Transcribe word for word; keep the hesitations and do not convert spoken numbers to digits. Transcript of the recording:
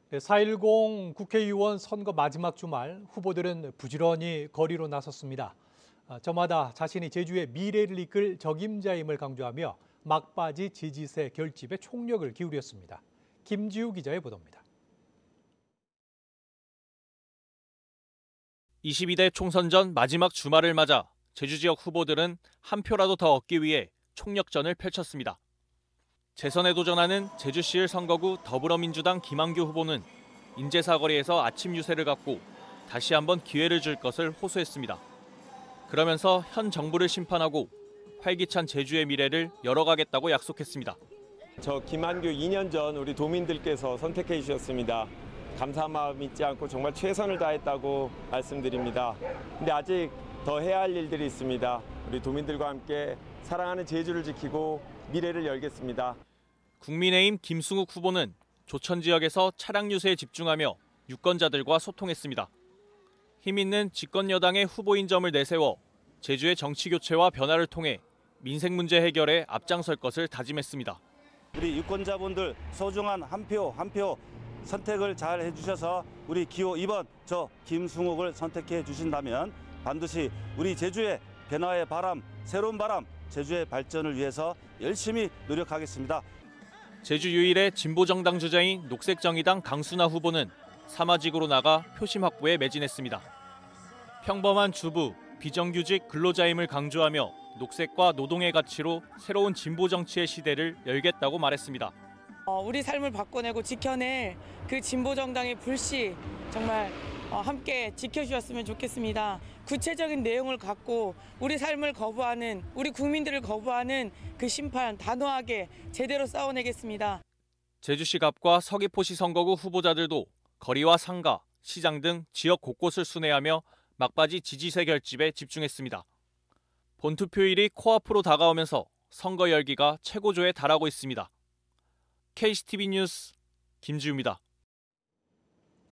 사 일공 국회의원 선거 마지막 주말 후보들은 부지런히 거리로 나섰습니다. 아, 저마다 자신이 제주의 미래를 이끌 적임자임을 강조하며 막바지 지지세 결집에 총력을 기울였습니다. 김지우 기자의 보도입니다. 이십이 대 총선 전 마지막 주말을 맞아 제주 지역 후보들은 한 표라도 더 얻기 위해 총력전을 펼쳤습니다. 재선에 도전하는 제주시을 선거구 더불어민주당 김한규 후보는 인제사거리에서 아침 유세를 갖고 다시 한번 기회를 줄 것을 호소했습니다. 그러면서 현 정부를 심판하고 활기찬 제주의 미래를 열어가겠다고 약속했습니다. 저 김한규 이 년 전 우리 도민들께서 선택해 주셨습니다. 감사한 마음 잊지 않고 정말 최선을 다했다고 말씀드립니다. 근데 아직 더 해야 할 일들이 있습니다. 우리 도민들과 함께 사랑하는 제주를 지키고 미래를 열겠습니다. 국민의힘 김승욱 후보는 조천 지역에서 차량 유세에 집중하며 유권자들과 소통했습니다. 힘 있는 집권 여당의 후보인 점을 내세워 제주의 정치 교체와 변화를 통해 민생 문제 해결에 앞장설 것을 다짐했습니다. 우리 유권자분들 소중한 한 표 한 표 선택을 잘 해주셔서 우리 기호 이 번 저 김승욱을 선택해 주신다면 반드시 우리 제주의 변화의 바람, 새로운 바람, 제주의 발전을 위해서 열심히 노력하겠습니다. 제주 유일의 진보정당 주자인 녹색정의당 강순하 후보는 사마직으로 나가 표심 확보에 매진했습니다. 평범한 주부, 비정규직 근로자임을 강조하며 녹색과 노동의 가치로 새로운 진보 정치의 시대를 열겠다고 말했습니다. 어, 우리 삶을 바꿔내고 지켜낼 그 진보정당의 불씨 정말 어, 함께 지켜주셨으면 좋겠습니다. 구체적인 내용을 갖고 우리 삶을 거부하는, 우리 국민들을 거부하는 그 심판 단호하게 제대로 싸워내겠습니다. 제주시 갑과 서귀포시 선거구 후보자들도 거리와 상가, 시장 등 지역 곳곳을 순회하며 막바지 지지세 결집에 집중했습니다. 본투표일이 코앞으로 다가오면서 선거 열기가 최고조에 달하고 있습니다. 케이씨티비 뉴스 김지우입니다.